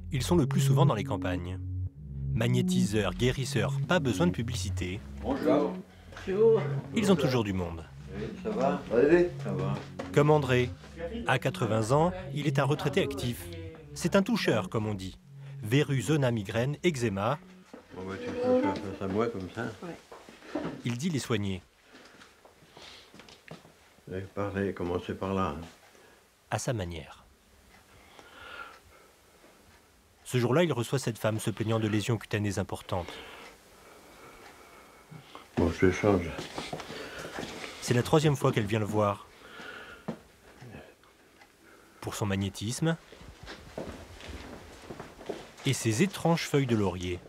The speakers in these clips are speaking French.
Ils sont le plus souvent dans les campagnes. Magnétiseurs, guérisseurs, pas besoin de publicité. Bonjour. Ils ont toujours du monde. Oui, ça va? Allez, ça va. Comme André. À 80 ans, il est un retraité actif. C'est un toucheur, comme on dit. Verrues, zona, migraine, eczéma. Bon, bah, tu fais face à moi comme ça. Ouais. Il dit les soigner. Parlez, commencez par là. À sa manière. Ce jour-là, il reçoit cette femme se plaignant de lésions cutanées importantes. Bon, je te change. C'est la 3e fois qu'elle vient le voir. Pour son magnétisme et ses étranges feuilles de laurier.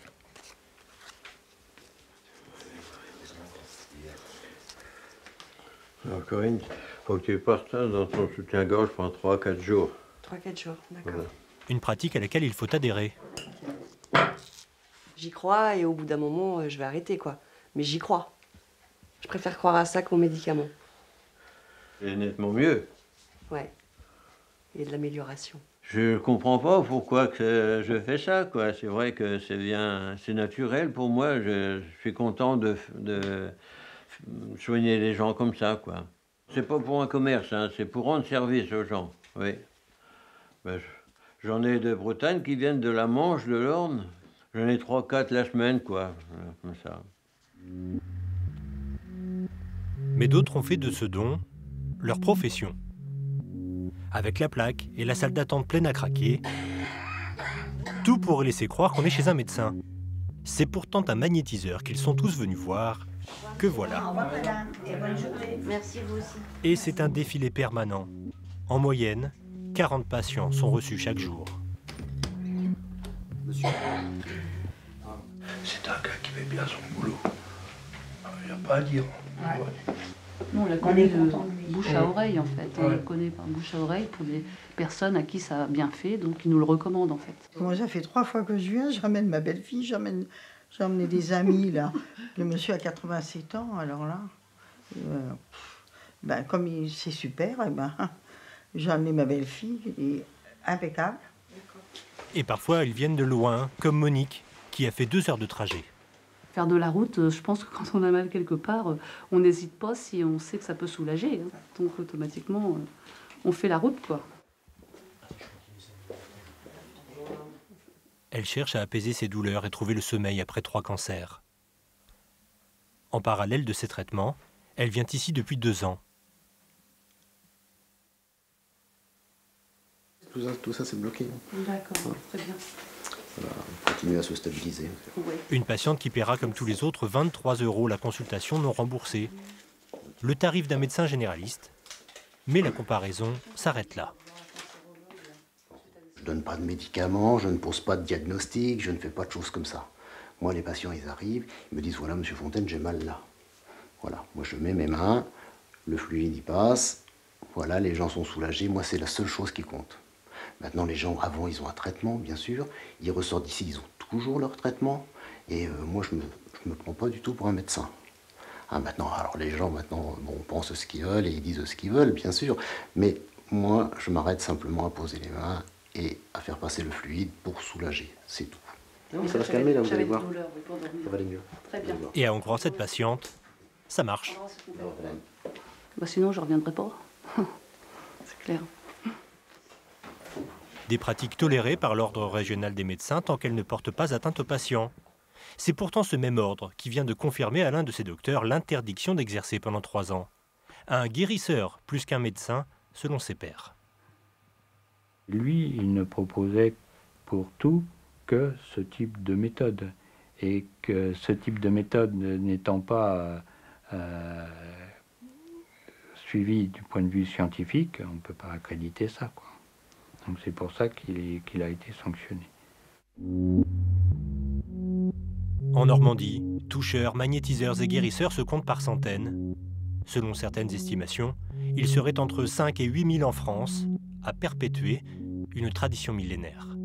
Alors, Corinne, faut que tu portes ça dans ton soutien-gorge pendant 3-4 jours. 3-4 jours, d'accord. Voilà. Une pratique à laquelle il faut adhérer. J'y crois et au bout d'un moment, je vais arrêter, quoi. Mais j'y crois. Je préfère croire à ça qu'aux médicaments. C'est nettement mieux. Ouais. Il y a de l'amélioration. Je comprends pas pourquoi que je fais ça, quoi. C'est vrai que c'est bien, c'est naturel pour moi. Je suis content de soigner les gens comme ça, quoi. C'est pas pour un commerce, hein, c'est pour rendre service aux gens, oui. Ben, j'en ai de Bretagne qui viennent de la Manche, de l'Orne. J'en ai 3-4 la semaine, quoi, comme ça. Mais d'autres ont fait de ce don leur profession. Avec la plaque et la salle d'attente pleine à craquer, tout pour laisser croire qu'on est chez un médecin. C'est pourtant un magnétiseur qu'ils sont tous venus voir, que voilà. Au revoir madame, et bonne journée. Merci vous aussi. Et c'est un défilé permanent. En moyenne, 40 patients sont reçus chaque jour. C'est un gars qui fait bien son boulot. Il n'y a pas à dire. Ouais. Nous, on la On connaît est de content de lui. bouche à oreille, en fait. On Ouais. la connaît par bouche à oreille pour les personnes à qui ça a bien fait, donc ils nous le recommandent, en fait. Moi, ça fait 3 fois que je viens, je ramène ma belle-fille, j'ai emmené des amis, là. Le monsieur a 87 ans, alors là, ben, comme c'est super, eh ben, j'ai amené ma belle-fille, elle est impeccable. Et parfois, ils viennent de loin, comme Monique, qui a fait 2 heures de trajet. Faire de la route, je pense que quand on a mal quelque part, on n'hésite pas si on sait que ça peut soulager. Hein. Donc automatiquement, on fait la route, quoi. Elle cherche à apaiser ses douleurs et trouver le sommeil après 3 cancers. En parallèle de ses traitements, elle vient ici depuis 2 ans. Tout ça c'est bloqué. D'accord, très bien. Voilà, on continue à se stabiliser. Ouais. Une patiente qui paiera comme tous les autres 23 € la consultation non remboursée. Le tarif d'un médecin généraliste. Mais la comparaison s'arrête là. Je ne donne pas de médicaments, je ne pose pas de diagnostic, je ne fais pas de choses comme ça. Moi, les patients, ils arrivent, ils me disent, voilà, monsieur Fontaine, j'ai mal là. Voilà, moi je mets mes mains, le fluide y passe, voilà, les gens sont soulagés, moi c'est la seule chose qui compte. Maintenant, les gens, avant, ils ont un traitement, bien sûr, ils ressortent d'ici, ils ont toujours leur traitement, et moi, je me prends pas du tout pour un médecin. Ah, maintenant, alors les gens, maintenant, bon, pensent ce qu'ils veulent et ils disent ce qu'ils veulent, bien sûr, mais moi, je m'arrête simplement à poser les mains et à faire passer le fluide pour soulager, c'est tout. Non, ça va se calmer là, vous allez voir. Ça va aller mieux. Très bien. Et à en croire cette patiente, ça marche. Bah, sinon, je ne reviendrai pas. C'est clair. Des pratiques tolérées par l'ordre régional des médecins tant qu'elles ne portent pas atteinte aux patients. C'est pourtant ce même ordre qui vient de confirmer à l'un de ses docteurs l'interdiction d'exercer pendant 3 ans. Un guérisseur plus qu'un médecin, selon ses pairs. Lui, il ne proposait pour tout que ce type de méthode. Et que ce type de méthode n'étant pas suivi du point de vue scientifique, on ne peut pas accréditer ça, quoi. Donc c'est pour ça qu'il a été sanctionné. En Normandie, toucheurs, magnétiseurs et guérisseurs se comptent par centaines. Selon certaines estimations, il serait entre 5 et 8 000 en France, à perpétuer une tradition millénaire.